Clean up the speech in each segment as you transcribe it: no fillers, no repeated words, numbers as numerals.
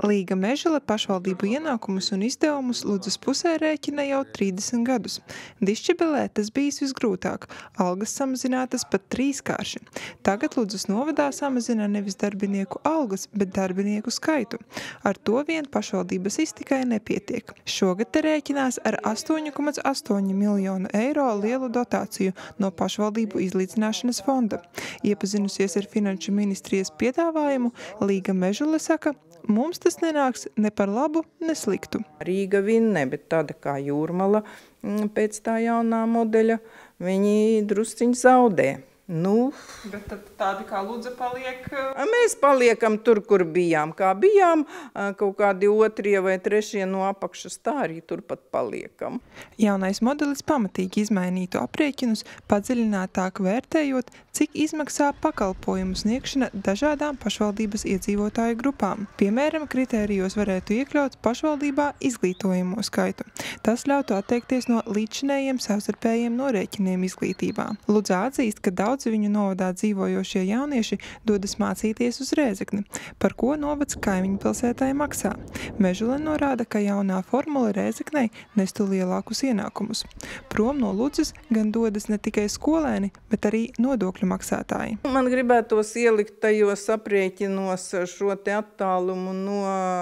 Līga Mežele pašvaldību ienākumus un izdevumus Ludzas pusē rēķina jau 30 gadus. Dišķibelē tas bijis visgrūtāk, algas samazinātas pat 3-kārši. Tagad Ludzas novadā samazina nevis darbinieku algas, bet darbinieku skaitu. Ar to vien pašvaldības iztikai nepietiek. Šogad te rēķinās ar 8,8 miljonu eiro lielu dotāciju no pašvaldību izlīdzināšanas fonda. Iepazinusies ar Finanšu ministrijas piedāvājumu, Līga Mežele saka, mums tas nenāks ne par labu, ne sliktu. Rīga vinnē, bet tāda kā Jūrmala pēc tā jaunā modeļa, viņi drusciņi zaudē. Bet tad tādi kā Ludza paliek? Mēs paliekam tur, kur bijām. Kā bijām, kaut kādi 2. vai 3. no apakšas, tā arī turpat paliekam. Jaunais modelis pamatīgi izmainītu aprēķinus, padziļinātāk vērtējot, cik izmaksā pakalpojumu sniegšana dažādām pašvaldības iedzīvotāju grupām. Piemēram, kritērijos varētu iekļaut pašvaldībā izglītojamo skaitu. Tas ļautu atteikties no līdzšinējiem savstarpējiem norēķiniem izglītībā. Ludza atzīst, ka daudzi viņu novadā dzīvojošie jaunieši dodas mācīties uz Rēzekni, par ko novads kaimiņu pilsētai maksā. Mežele norāda, ka jaunā formula Rēzeknei nestu lielākus ienākumus. Prom no Ludzas gan dodas ne tikai skolēni, bet arī nodokļu maksātāji. Man gribētos ielikt tajos aprēķinos šo te attālumu no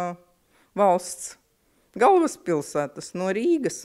valsts galvaspilsētas, no Rīgas.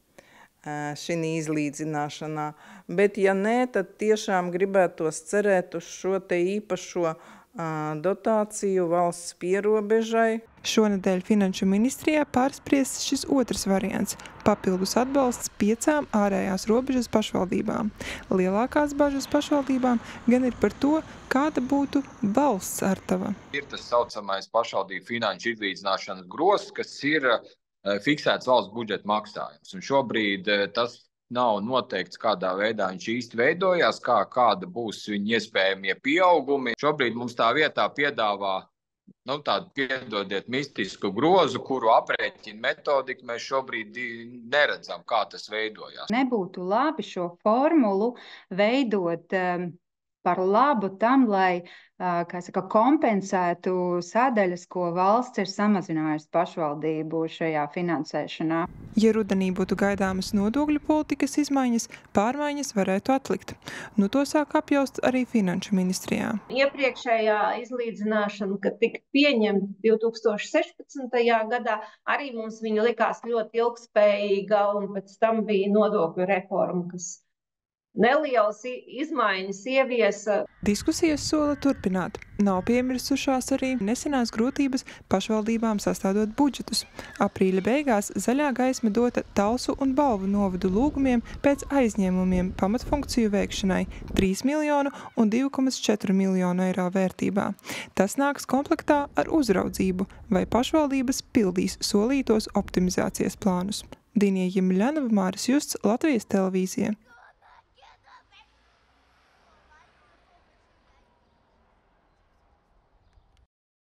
Šī izlīdzināšanā, bet ja nē, tad tiešām gribētos cerēt uz šo te īpašo dotāciju valsts pierobežai. Šonedēļ Finanšu ministrijā pārspriests šis otrs variants – papildus atbalsts 5 ārējās robežas pašvaldībām. Lielākās bažas pašvaldībām gan ir par to, kāda būtu valsts artava. Ir tas saucamais pašvaldību finanšu izlīdzināšanas grozs, kas ir fiksēts valsts budžeta maksājums. Un šobrīd tas nav noteikts, kādā veidā viņš īsti veidojās, kāda būs viņa iespējamie pieaugumi. Šobrīd mums tā vietā piedāvā tādu, piedodiet, mistisku grozu, kuru aprēķina metodiku mēs šobrīd neredzam, kā tas veidojās. Nebūtu labi šo formulu veidot par labu tam, lai kompensētu sadaļas, ko valsts ir samazinājusi pašvaldību šajā finansēšanā. Ja rudenī būtu gaidāmas nodokļu politikas izmaiņas, pārmaiņas varētu atlikt. To sāk apjaust arī Finanšu ministrijā. Iepriekšējā izlīdzināšana, kad tika pieņemta 2016. gadā, arī mums viņa likās ļoti ilgspējīga, un pēc tam bija nodokļu reforma, kas nelielas izmaiņas ieviesa. Diskusijas sola turpināt. Nav piemirsušās arī nesenās grūtības pašvaldībām sastādot budžetus. Aprīļa beigās zaļā gaisma dota Talsu un Balvu novadu lūgumiem pēc aizņēmumiem pamatfunkciju veikšanai 3 miljonu un 2,4 miljonu eiro vērtībā. Tas nāks komplektā ar uzraudzību, vai pašvaldības pildīs solītos optimizācijas plānus. Dinija Jemļanova, Māris Justs, Latvijas televīzija.